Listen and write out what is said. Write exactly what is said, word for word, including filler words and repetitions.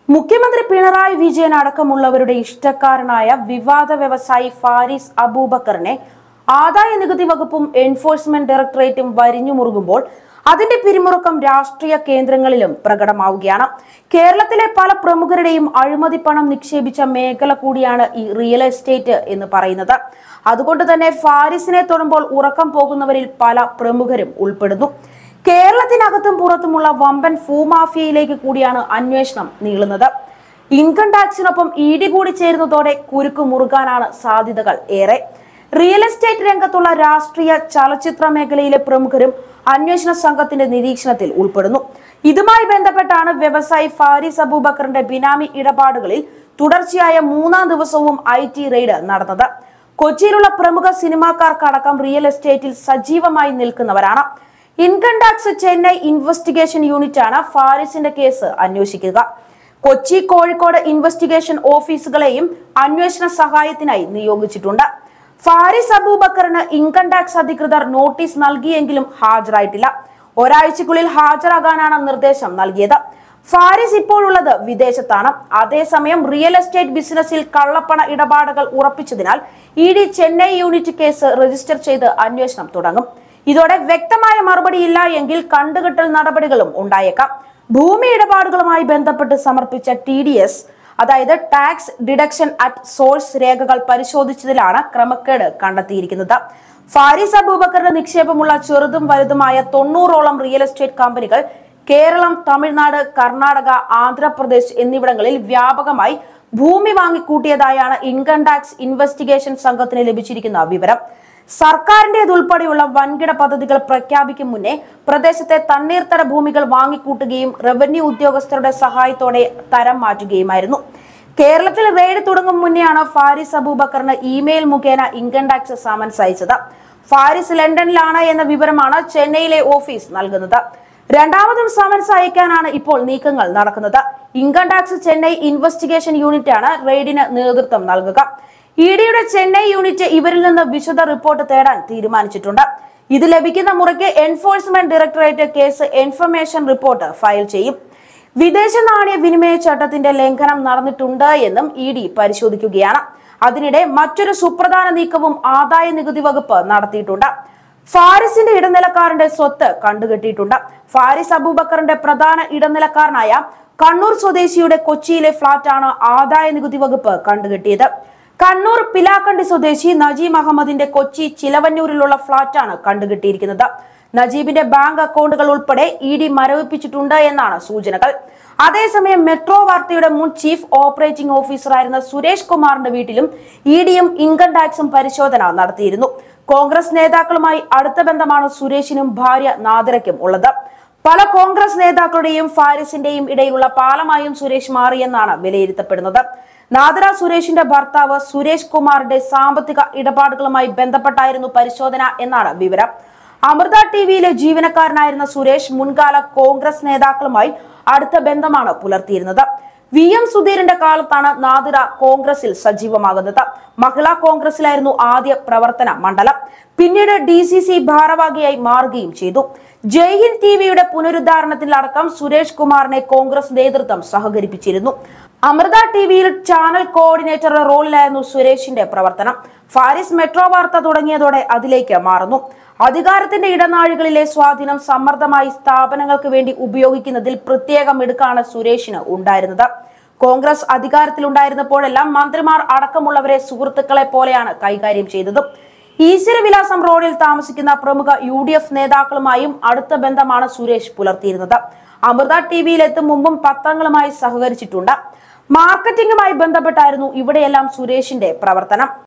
മുഖ്യമന്ത്രി പിണറായി വിജയൻ അടക്കമുള്ളവരുടെ ഇഷ്ടക്കാരനായ വിവാദ വ്യവസായി ഫാരിസ് അബൂബക്കറിനെ ആദായ നികുതി വകുപ്പും എൻഫോഴ്സ്മെന്റ് ഡയറക്ടറേറ്റും വരിഞ്ഞു മുറുകുമ്പോൾ അതിന്റെ പിരിമുറുക്കം രാഷ്ട്രീയ കേന്ദ്രങ്ങളിലും പ്രകടമാവുകയാണ്. കേരളത്തിലെ പല പ്രമുഖരുടെയും അഴിമതി പണം നിക്ഷേപിച്ച മേഖല കൂടിയാണ് ഈ റിയൽ എസ്റ്റേറ്റ് എന്ന് പറയുന്നത്. അതുകൊണ്ട് തന്നെ ഫാരിസിനെ തൊടുമ്പോൾ ഉറക്കം പോകുന്നവരിൽ പല പ്രമുഖരും ഉൾപ്പെടുന്നു. കേരളത്തിനകത്തും പുറത്തുമുള്ള വമ്പൻ ഭൂമാഫിയയിലേക്ക് കൂടിയാണ് അന്വേഷണം നീളുന്നത്. ഇൻകം ടാക്സിനൊപ്പം ഇ ഡി കൂടി ചേരുന്നതോടെ കുരുക്ക് മുറുകാനാണ് സാധ്യതകൾ ഏറെ. റിയൽ എസ്റ്റേറ്റ് രംഗത്തുള്ള രാഷ്ട്രീയ ചലച്ചിത്ര മേഖലയിലെ പ്രമുഖരും അന്വേഷണ സംഘത്തിന്റെ നിരീക്ഷണത്തിൽ ഉൾപ്പെടുന്നു. ഇതുമായി ബന്ധപ്പെട്ടാണ് വ്യവസായി ഫാരിസ് അബൂബക്കറിന്റെ ബിനാമി ഇടപാടുകളിൽ തുടർച്ചയായ മൂന്നാം ദിവസവും ഐ ടി റെയ്ഡ് നടന്നത്. കൊച്ചിയിലുള്ള പ്രമുഖ സിനിമാക്കാർക്കടക്കം റിയൽ എസ്റ്റേറ്റിൽ സജീവമായി നിൽക്കുന്നവരാണ്. Income tax Chennai investigation unit ആണ് ഫാരിസിന്റെ കേസ് അന്വേഷിക്കുക. കൊച്ചി, കോഴിക്കോട് ഇൻവെസ്റ്റിഗേഷൻ ഓഫീസുകളെയും അന്വേഷണ സഹായത്തിനായി നിയോഗിച്ചിട്ടുണ്ട്. ഫാരിസ് അബൂബക്കറിന് ഇൻകം ടാക്സ് അധികൃതർ നോട്ടീസ് നൽകിയെങ്കിലും ഹാജരായിട്ടില്ല. ഒരാഴ്ചക്കുള്ളിൽ ഹാജരാകാനാണ് നിർദ്ദേശം നൽകിയത്. ഫാരിസ് ഇപ്പോഴുള്ളത് വിദേശത്താണ്. അതേസമയം റിയൽ എസ്റ്റേറ്റ് ബിസിനസിൽ കള്ളപ്പണ ഇടപാടുകൾ ഉറപ്പിച്ചതിനാൽ E D Chennai unit case register ചെയ്ത് അന്വേഷണം തുടങ്ങും. ഇതോടെ വ്യക്തമായ മറുപടിയില്ല എങ്കിൽ കണ്ടുകെട്ടൽ നടപടികളും ഉണ്ടായേക്കാം. ഭൂമി ഇടപാടുകളുമായി ബന്ധപ്പെട്ട് സമർപ്പിച്ച ടി ഡി എസ് അതായത് ടാക്സ് ഡിഡക്ഷൻ അറ്റ് സോഴ്സ് രേഖകൾ പരിശോധിച്ചതിലാണ് ക്രമക്കേട് കണ്ടെത്തിയിരിക്കുന്നത്. ഫാരിസ് അബൂബക്കറിന്റെ നിക്ഷേപമുള്ള ചെറുതും വലുതുമായ തൊണ്ണൂറോളം റിയൽ എസ്റ്റേറ്റ് കമ്പനികൾ കേരളം, തമിഴ്നാട്, കർണാടക, ആന്ധ്രാപ്രദേശ് എന്നിവിടങ്ങളിൽ വ്യാപകമായി ഭൂമി വാങ്ങിക്കൂട്ടിയതായാണ് ഇൻകം ടാക്സ് ഇൻവെസ്റ്റിഗേഷൻ സംഘത്തിന് ലഭിച്ചിരിക്കുന്ന വിവരം. സർക്കാരിന്റേതുൾപ്പെടെയുള്ള വൻകിട പദ്ധതികൾ പ്രഖ്യാപിക്കും മുന്നേ പ്രദേശത്തെ തണ്ണീർത്തട ഭൂമികൾ വാങ്ങിക്കൂട്ടുകയും റവന്യൂ ഉദ്യോഗസ്ഥരുടെ സഹായത്തോടെ തരം മാറ്റുകയുമായിരുന്നു. കേരളത്തിൽ റെയ്ഡ് തുടങ്ങും മുന്നെയാണ് ഫാരിസ് അബൂബക്കറിന് ഇമെയിൽ മുഖേന ഇൻകം ടാക്സ് സമൻസ് അയച്ചത്. ഫാരിസ് ലണ്ടനിലാണ് എന്ന വിവരമാണ് ചെന്നൈയിലെ ഓഫീസ് നൽകുന്നത്. രണ്ടാമതും സമൻസ് അയക്കാനാണ് ഇപ്പോൾ നീക്കങ്ങൾ നടക്കുന്നത്. Income tax Chennai investigation unit ആണ് റെയ്ഡിന് നേതൃത്വം നൽകുക. ഇ ഡിയുടെ ചെന്നൈ യൂണിറ്റ് ഇവരിൽ നിന്ന് വിശദ റിപ്പോർട്ട് തേടാൻ തീരുമാനിച്ചിട്ടുണ്ട്. ഇത് ലഭിക്കുന്ന മുറയ്ക്ക് enforcement directorate case information report file ചെയ്യും. വിദേശ നാണയ വിനിമയ ചട്ടത്തിന്റെ ലംഘനം നടന്നിട്ടുണ്ട് എന്നും ഇ ഡി പരിശോധിക്കുകയാണ്. അതിനിടെ മറ്റൊരു സുപ്രധാന നീക്കവും ആദായ നികുതി വകുപ്പ് നടത്തിയിട്ടുണ്ട്. ഫാരിസിന്റെ ഇടനിലക്കാരന്റെ സ്വത്ത് കണ്ടുകെട്ടിയിട്ടുണ്ട്. ഫാരിസ് അബൂബക്കറിന്റെ പ്രധാന ഇടനിലക്കാരനായ കണ്ണൂർ സ്വദേശിയുടെ കൊച്ചിയിലെ ഫ്ളാറ്റാണ് ആദായ നികുതി വകുപ്പ് കണ്ടുകെട്ടിയത്. കണ്ണൂർ പിലാക്കണ്ടി സ്വദേശി നജീബ് അഹമ്മദിന്റെ കൊച്ചി ചിലവന്നൂരിലുള്ള ഫ്ളാറ്റാണ് കണ്ടുകെട്ടിയിരിക്കുന്നത്. നജീബിന്റെ ബാങ്ക് അക്കൗണ്ടുകൾ ഉൾപ്പെടെ ഇ ഡി മരവിപ്പിച്ചിട്ടുണ്ട് എന്നാണ് സൂചനകൾ. അതേസമയം മെട്രോ വാർത്തയുടെ മുൻ ചീഫ് ഓപ്പറേറ്റിംഗ് ഓഫീസറായിരുന്ന സുരേഷ് കുമാറിന്റെ വീട്ടിലും ഇ ഡിയും ഇൻകം ടാക്സും പരിശോധന നടത്തിയിരുന്നു. കോൺഗ്രസ് നേതാക്കളുമായി അടുത്ത ബന്ധമാണ് സുരേഷിനും ഭാര്യ നാദിറയ്ക്കും ഉള്ളത്. പല കോൺഗ്രസ് നേതാക്കളുടെയും ഫാരിസിന്റെയും ഇടയിലുള്ള പാലമായും സുരേഷ് മാറിയെന്നാണ് വിലയിരുത്തപ്പെടുന്നത്. നാദിറ സുരേഷിന്റെ ഭർത്താവ് സുരേഷ് കുമാറിന്റെ സാമ്പത്തിക ഇടപാടുകളുമായി ബന്ധപ്പെട്ടായിരുന്നു പരിശോധന എന്നാണ് വിവരം. അമൃത ടിവിയിലെ ജീവനക്കാരനായിരുന്ന സുരേഷ് മുൻകാല കോൺഗ്രസ് നേതാക്കളുമായി അടുത്ത ബന്ധമാണ് പുലർത്തിയിരുന്നത്. വി എം സുധീരന്റെ കാലത്താണ് നാദിറ കോൺഗ്രസിൽ സജീവമാകുന്നത്. മഹിളാ കോൺഗ്രസിലായിരുന്നു ആദ്യ പ്രവർത്തന മണ്ഡലം. പിന്നീട് ഡി സി സി ഭാരവാഹിയായി മാറുകയും ചെയ്തു. ജയ്ഹിന്ദ് ടിവിയുടെ പുനരുദ്ധാരണത്തിലടക്കം സുരേഷ് കുമാറിനെ കോൺഗ്രസ് നേതൃത്വം സഹകരിപ്പിച്ചിരുന്നു. അമൃത ടിവിയിൽ ചാനൽ കോർഡിനേറ്ററുടെ റോളിലായിരുന്നു സുരേഷിന്റെ പ്രവർത്തനം. ഫാരിസ് മെട്രോ വാർത്ത തുടങ്ങിയതോടെ അതിലേക്ക് മാറുന്നു. അധികാരത്തിന്റെ ഇടനാഴികളിലെ സ്വാധീനം സമ്മർദ്ദമായി സ്ഥാപനങ്ങൾക്ക് വേണ്ടി ഉപയോഗിക്കുന്നതിൽ പ്രത്യേക മിടുക്കാണ് സുരേഷിന് ഉണ്ടായിരുന്നത്. കോൺഗ്രസ് അധികാരത്തിലുണ്ടായിരുന്നപ്പോഴെല്ലാം മന്ത്രിമാർ അടക്കമുള്ളവരെ സുഹൃത്തുക്കളെ പോലെയാണ് കൈകാര്യം ചെയ്തത്. ഈശ്വരവിലാസം റോഡിൽ താമസിക്കുന്ന പ്രമുഖ യു ഡി എഫ് നേതാക്കളുമായും അടുത്ത ബന്ധമാണ് സുരേഷ് പുലർത്തിയിരുന്നത്. അമൃത ടിവിയിൽ എത്തും മുമ്പും പത്രങ്ങളുമായി സഹകരിച്ചിട്ടുണ്ട്. മാർക്കറ്റിംഗുമായി ബന്ധപ്പെട്ടായിരുന്നു ഇവിടെയെല്ലാം സുരേഷിന്റെ പ്രവർത്തനം.